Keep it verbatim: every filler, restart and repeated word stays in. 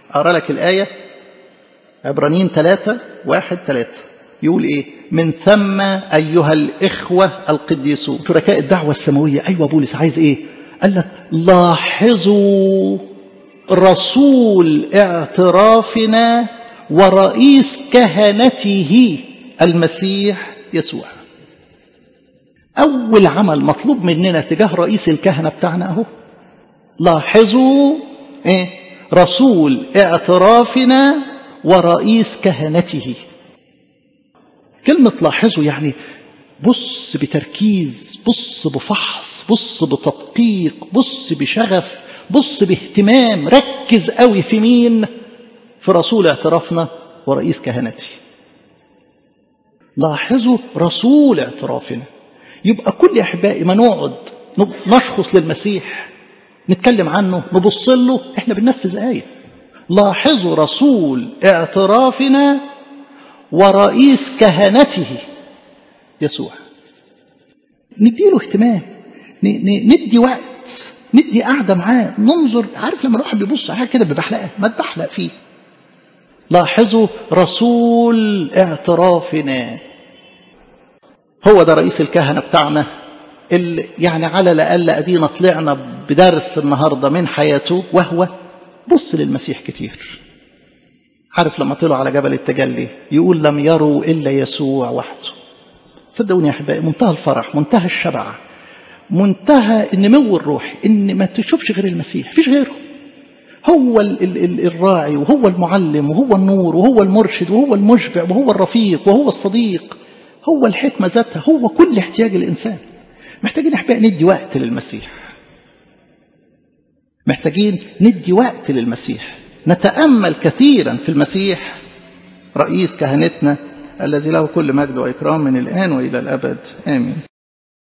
أقرأ لك الآية، عبرانيين ثلاثة واحد ثلاثة، يقول إيه؟ من ثم أيها الإخوة القديسون شركاء الدعوة السماوية. أيوة بولس عايز إيه؟ قال لك لاحظوا رسول اعترافنا ورئيس كهنته المسيح يسوع. أول عمل مطلوب مننا تجاه رئيس الكهنة بتاعنا أهو، لاحظوا إيه؟ رسول اعترافنا ورئيس كهنته. كلمة لاحظوا يعني بص بتركيز، بص بفحص، بص بتدقيق، بص بشغف، بص باهتمام، ركز قوي في مين؟ في رسول اعترافنا ورئيس كهنته. لاحظوا رسول اعترافنا. يبقى كل أحبائي ما نقعد نشخص للمسيح نتكلم عنه نبص له، احنا بننفذ آية لاحظوا رسول اعترافنا ورئيس كهنته يسوع. نديله اهتمام، ندي وقت، ندي قاعدة معاه، ننظر. عارف لما الواحد بيبص على كده ببحلقة ما تبحلق فيه. لاحظوا رسول اعترافنا، هو ده رئيس الكهنة بتاعنا اللي يعني على الأقل أدينا طلعنا بدرس النهاردة من حياته، وهو بص للمسيح كتير. عارف لما طلعوا على جبل التجلي يقول لم يروا إلا يسوع وحده. صدقوني يا أحبائي منتهى الفرح، منتهى الشبع، منتهى النمو الروحي إن ما تشوفش غير المسيح، فيش غيره. هو ال ال ال الراعي، وهو المعلم، وهو النور، وهو المرشد، وهو المشبع، وهو الرفيق، وهو الصديق، هو الحكمة ذاتها، هو كل احتياج الإنسان. محتاجين أحبائي ندي وقت للمسيح، محتاجين ندي وقت للمسيح، نتأمل كثيرا في المسيح رئيس كهنتنا الذي له كل مجد وإكرام من الآن وإلى الأبد آمين.